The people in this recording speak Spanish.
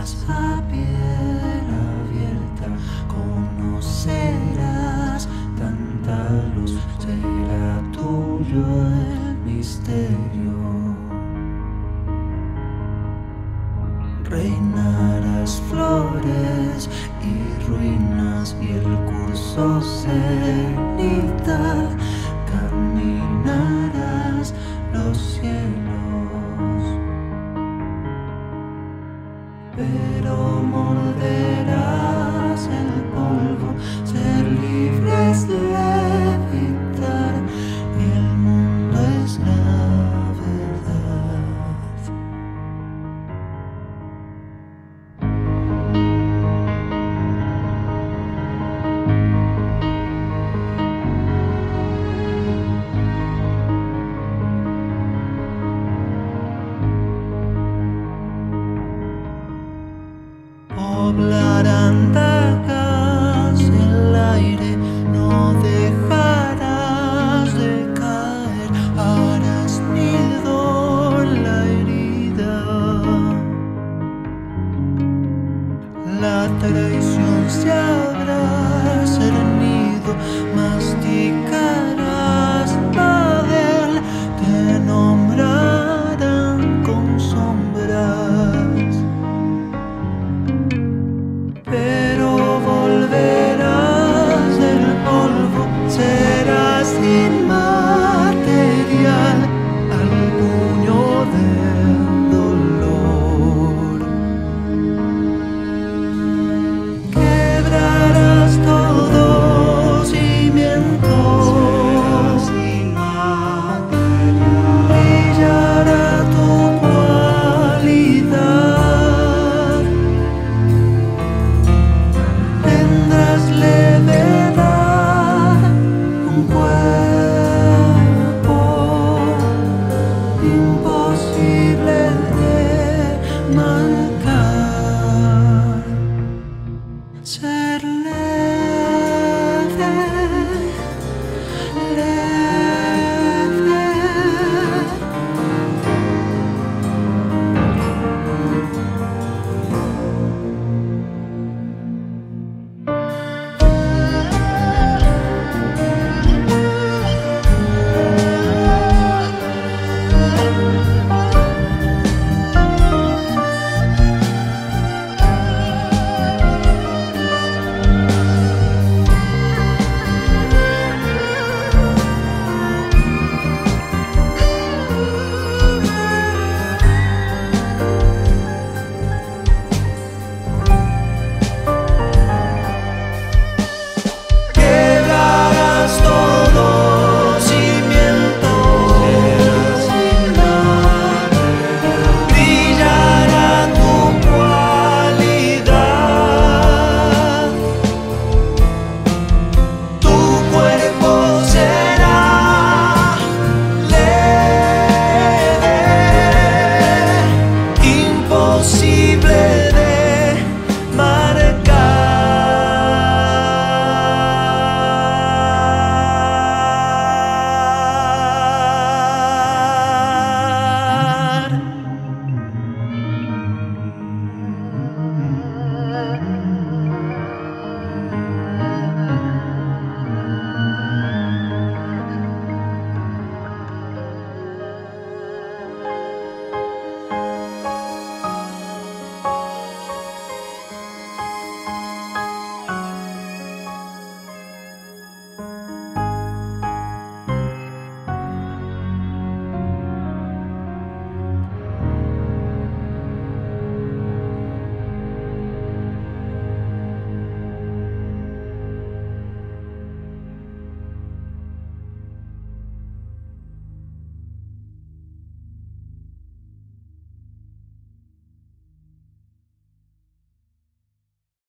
a piel abierta, conocerás tanta luz, será tuyo el misterio. Reinarás flores y ruinas y el curso cenitad, caminarás los cielos, pero morderás el polvo, ser libres de evitar, y el mundo es la verdad. Poblarán dagas el aire, no dejarás de caer, harás nido en la herida. La traición se habrá cernido, masticarás papel, te nombrarán con sombras, pero volverás del polvo, serás inmaterial al puño del dolor. Quebrarás todo cimiento, serás inmaterial, brillará tu cualidad. Tendrás levedad, un cuerpo imposible de marcar.